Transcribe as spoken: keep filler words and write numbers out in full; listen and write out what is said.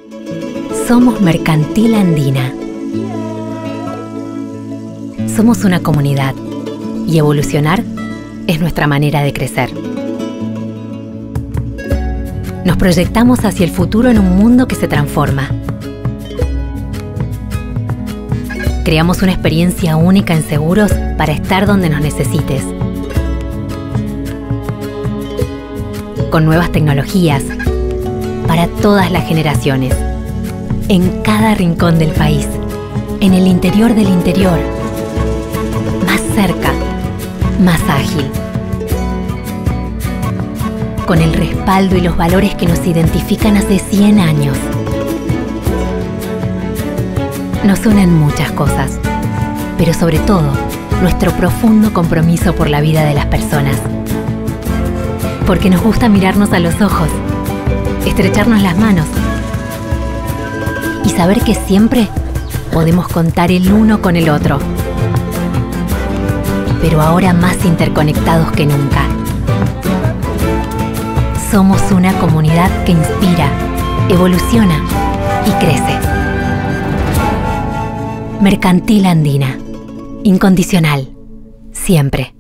Somos Mercantil Andina. Somos una comunidad y evolucionar es nuestra manera de crecer. Nos proyectamos hacia el futuro en un mundo que se transforma. Creamos una experiencia única en seguros para estar donde nos necesites. Con nuevas tecnologías para todas las generaciones. En cada rincón del país. En el interior del interior. Más cerca. Más ágil. Con el respaldo y los valores que nos identifican hace cien años. Nos unen muchas cosas, pero sobre todo, nuestro profundo compromiso por la vida de las personas. Porque nos gusta mirarnos a los ojos, estrecharnos las manos y saber que siempre podemos contar el uno con el otro. Pero ahora más interconectados que nunca. Somos una comunidad que inspira, evoluciona y crece. Mercantil Andina. Incondicional. Siempre.